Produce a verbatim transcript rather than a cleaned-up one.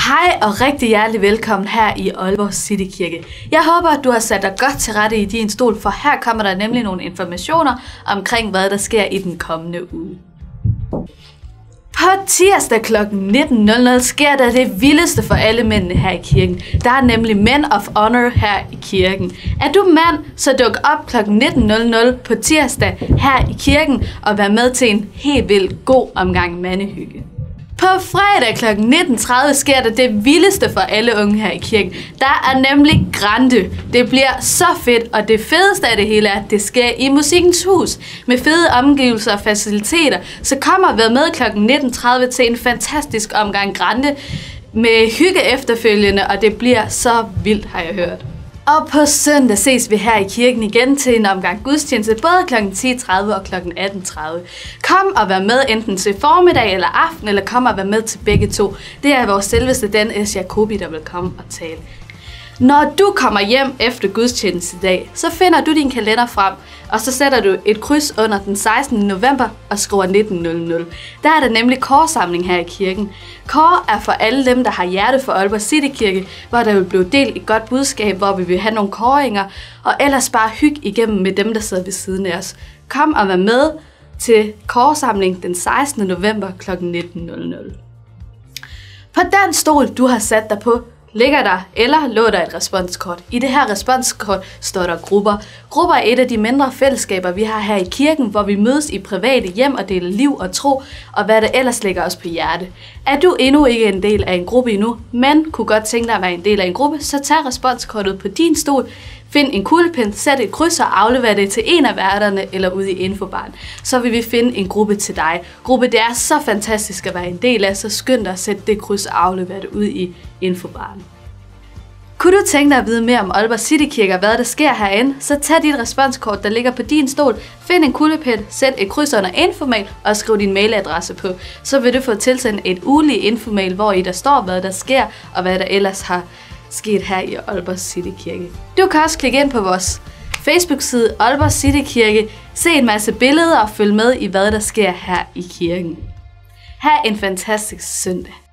Hej og rigtig hjertelig velkommen her i Aalborg City Kirke. Jeg håber, at du har sat dig godt til rette i din stol, for her kommer der nemlig nogle informationer omkring, hvad der sker i den kommende uge. På tirsdag klokken nitten nul nul sker der det vildeste for alle mændene her i kirken. Der er nemlig Men of Honor her i kirken. Er du mand, så duk op klokken nitten nul nul på tirsdag her i kirken og vær med til en helt vildt god omgang mandehygge. På fredag klokken nitten tredive sker der det vildeste for alle unge her i kirken. Der er nemlig Grande. Det bliver så fedt, og det fedeste af det hele er, at det sker i Musikkens Hus med fede omgivelser og faciliteter. Så kom og vær med klokken nitten tredive til en fantastisk omgang Grande med hygge efterfølgende, og det bliver så vildt, har jeg hørt. Og på søndag ses vi her i kirken igen til en omgang gudstjeneste, både klokken ti tredive og klokken atten tredive. Kom og vær med enten til formiddag eller aften, eller kom og vær med til begge to. Det er vores selveste Dan S. Jacobi, der vil komme og tale. Når du kommer hjem efter gudstjeneste i dag, så finder du din kalender frem, og så sætter du et kryds under den sekstende november og skriver nitten nul nul. Der er der nemlig kårsamling her i kirken. Kår er for alle dem, der har hjerte for Aalborg City Kirke, hvor der vil blive delt et godt budskab, hvor vi vil have nogle kåringer, og ellers bare hygge igennem med dem, der sidder ved siden af os. Kom og vær med til kårsamling den sekstende november klokken nitten nul nul. På den stol, du har sat dig på, ligger der eller lå der et responskort. I det her responskort står der grupper. Grupper er et af de mindre fællesskaber, vi har her i kirken, hvor vi mødes i private hjem og deler liv og tro, og hvad der ellers ligger os på hjerte. Er du endnu ikke en del af en gruppe endnu, men kunne godt tænke dig at være en del af en gruppe, så tag responskortet på din stol, find en kuglepen, sæt et kryds og aflever det til en af værterne eller ude i infobaren. Så vil vi finde en gruppe til dig. Gruppe, det er så fantastisk at være en del af, så skynd dig at sætte det kryds og aflevere det ud i infobaren. Kunne du tænke dig at vide mere om Aalborg City Kirke og hvad der sker herinde, så tag dit responskort, der ligger på din stol, find en kuglepen, sæt et kryds under infomail og skriv din mailadresse på. Så vil du få tilsendt et ugeligt infomail, hvor i der står, hvad der sker og hvad der ellers har sket her i Aalborg City Kirke. Du kan også klikke ind på vores Facebook-side Aalborg City Kirke, se en masse billeder og følge med i, hvad der sker her i kirken. Ha' en fantastisk søndag.